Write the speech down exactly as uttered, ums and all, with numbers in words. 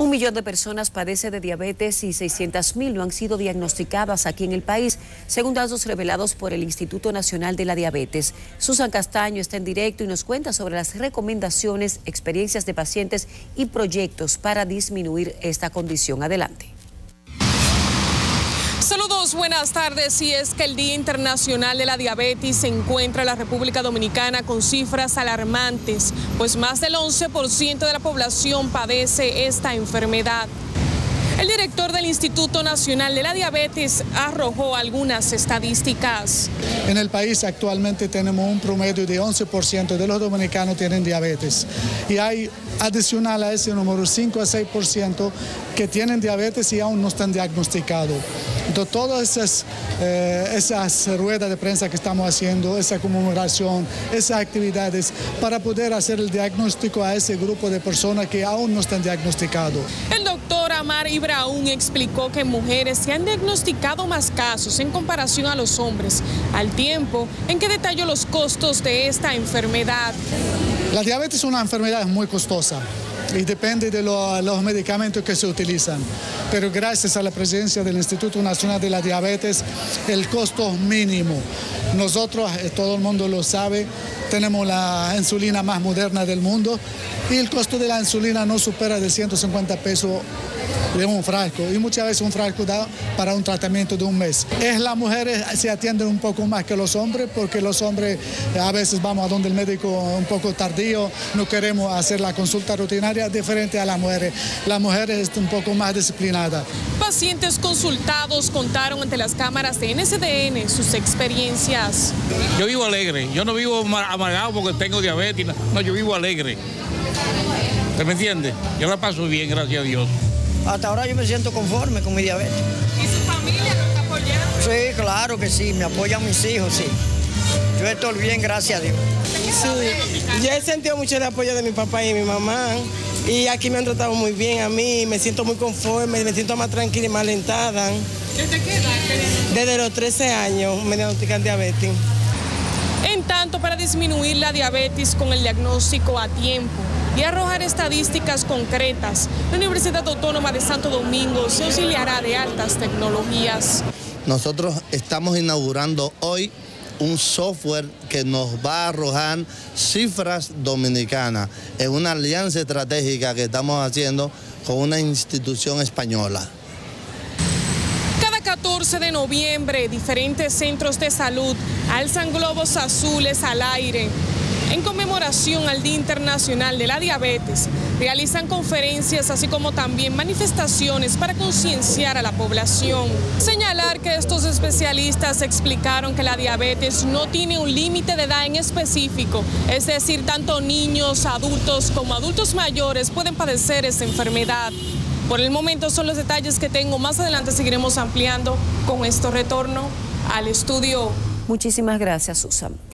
Un millón de personas padece de diabetes y seiscientas mil no han sido diagnosticadas aquí en el país, según datos revelados por el Instituto Nacional de la Diabetes. Susan Castaño está en directo y nos cuenta sobre las recomendaciones, experiencias de pacientes y proyectos para disminuir esta condición. Adelante. Saludos, buenas tardes. Y es que el Día Internacional de la Diabetes se encuentra en la República Dominicana con cifras alarmantes, pues más del once por ciento de la población padece esta enfermedad. El director del Instituto Nacional de la Diabetes arrojó algunas estadísticas. En el país actualmente tenemos un promedio de once por ciento de los dominicanos tienen diabetes. Y hay adicional a ese número cinco a seis por ciento que tienen diabetes y aún no están diagnosticados. Entonces, todas esas, eh, esas ruedas de prensa que estamos haciendo, esa conmemoración, esas actividades para poder hacer el diagnóstico a ese grupo de personas que aún no están diagnosticados. El doctor Amar Ibraún explicó que en mujeres se han diagnosticado más casos en comparación a los hombres, al tiempo en que detalló los costos de esta enfermedad. La diabetes es una enfermedad muy costosa y depende de lo, los medicamentos que se utilizan. Pero gracias a la presencia del Instituto Nacional de la Diabetes, el costo es mínimo. Nosotros, todo el mundo lo sabe, tenemos la insulina más moderna del mundo y el costo de la insulina no supera de ciento cincuenta pesos de un frasco, y muchas veces un frasco da para un tratamiento de un mes. Es las mujeres se atienden un poco más que los hombres, porque los hombres a veces vamos a donde el médico un poco tardío, no queremos hacer la consulta rutinaria, diferente a las mujeres. Las mujeres están un poco más disciplinadas. Pacientes consultados contaron ante las cámaras de N C D N sus experiencias. Yo vivo alegre, yo no vivo amargado porque tengo diabetes, no, yo vivo alegre. ¿Usted me entiende? Yo la paso bien, gracias a Dios. Hasta ahora yo me siento conforme con mi diabetes. ¿Y su familia lo está apoyando? Sí, claro que sí, me apoyan mis hijos, sí. Yo estoy bien, gracias a Dios. Sí, yo he sentido mucho el apoyo de mi papá y mi mamá. Y aquí me han tratado muy bien a mí, me siento muy conforme, me siento más tranquila y más alentada. ¿Desde qué edad? Desde los trece años me diagnostican diabetes. En tanto, para disminuir la diabetes con el diagnóstico a tiempo y arrojar estadísticas concretas, la Universidad Autónoma de Santo Domingo se auxiliará de altas tecnologías. Nosotros estamos inaugurando hoy un software que nos va a arrojar cifras dominicanas en una alianza estratégica que estamos haciendo con una institución española. catorce de noviembre, diferentes centros de salud alzan globos azules al aire. En conmemoración al Día Internacional de la Diabetes, realizan conferencias así como también manifestaciones para concienciar a la población. Señalar que estos especialistas explicaron que la diabetes no tiene un límite de edad en específico, es decir, tanto niños, adultos como adultos mayores pueden padecer esta enfermedad. Por el momento son los detalles que tengo. Más adelante seguiremos ampliando. Con esto retorno al estudio. Muchísimas gracias, Susan.